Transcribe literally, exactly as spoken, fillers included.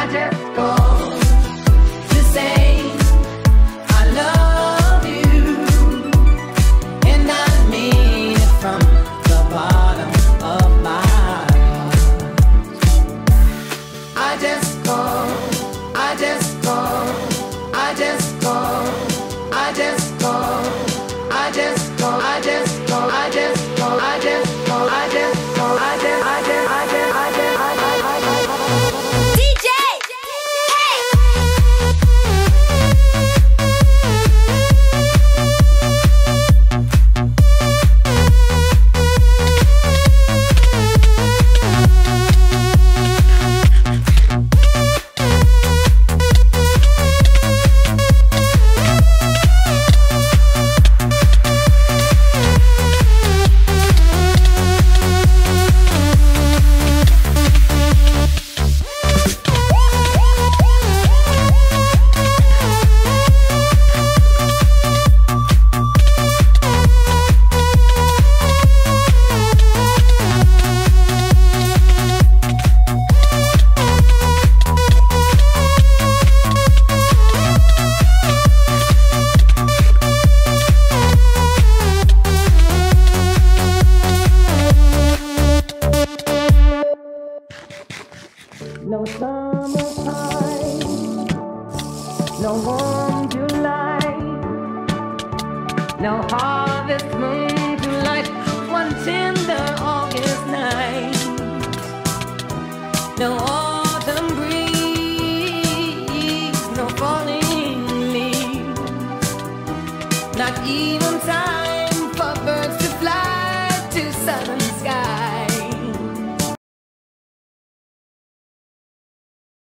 just called to say I love you, and I mean it from the bottom of my heart. I just called, I just called, I just called, I just called, I just called, I just called, I just called, I just called, I just called, I just, I just, I just, I just, I just, I just. D J, hey. No summertime, no warm July, no hard